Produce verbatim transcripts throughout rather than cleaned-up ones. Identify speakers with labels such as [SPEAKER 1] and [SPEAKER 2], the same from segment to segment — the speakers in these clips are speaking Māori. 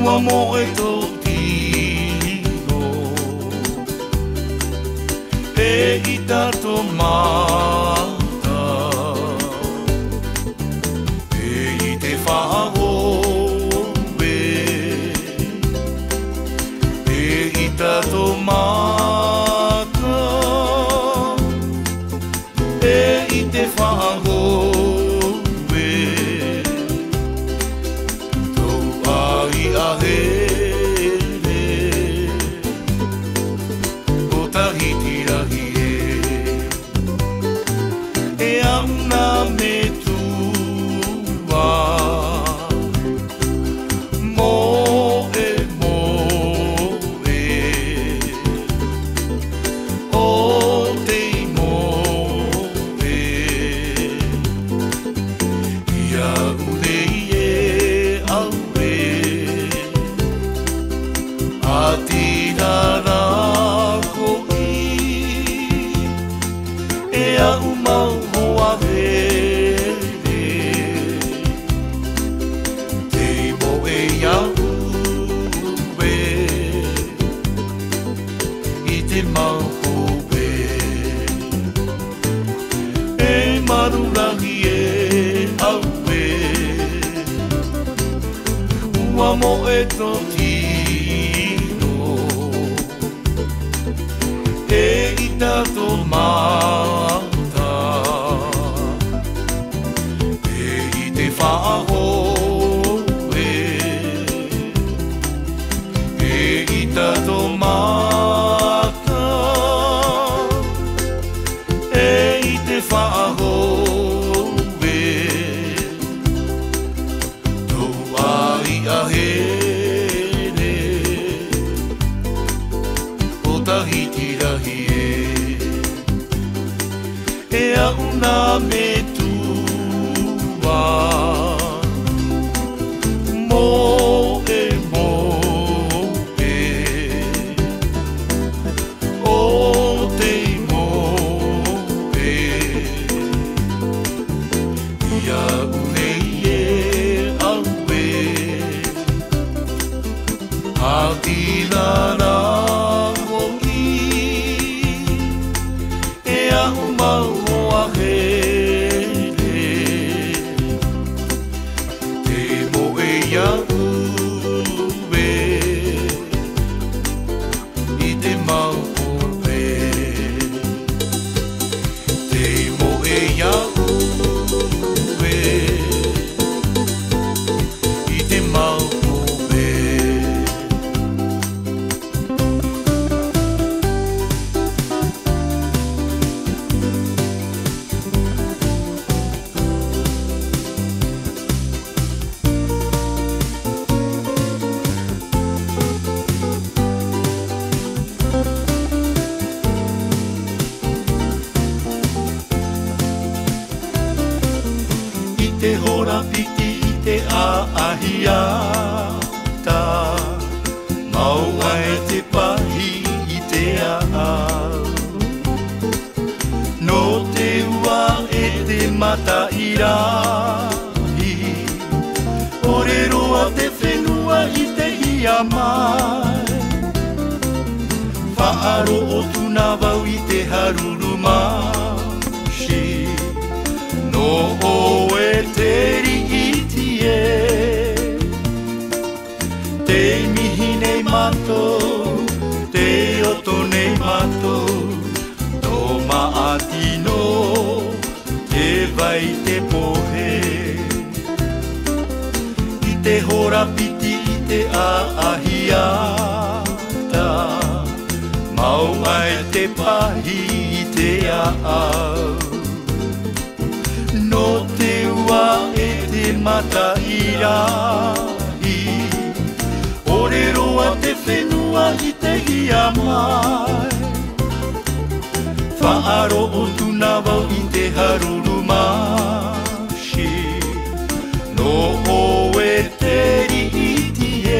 [SPEAKER 1] ua mo e tō tino e i tato mata e i te whahowe e i tato mata e i te whahowe mo e tō tino e i tato mata e i te whahowe e i tato mata e i te whahowe una me tua mo e mo e o te mo e ia unei e aue a tinana te hora piti i te aahiata maua e te pahi i te ao no te ua e te mata i rahi ore roa te whenua i te ia mai whaaro o tuna wau i te haruru mashi no o e te riiti e te mihi nei mato te oto nei mato tō maatino te vai te pohe i te hora piti i te aahiata maua e te pahi i te aau no te ua e te mata i rahi ore roa te whenua i te hia mai whaaro o tuna wau i te haruru mashi no o e te riiti e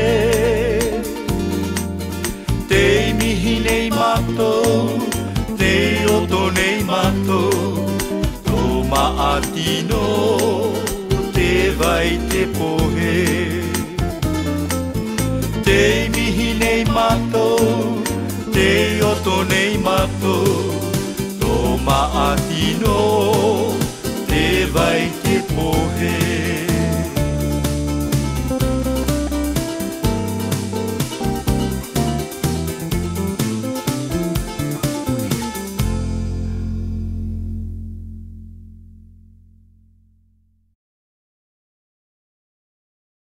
[SPEAKER 1] te mihi nei mato te oto nei mato maatino te vai te pohe mātou, te oto nei mātou.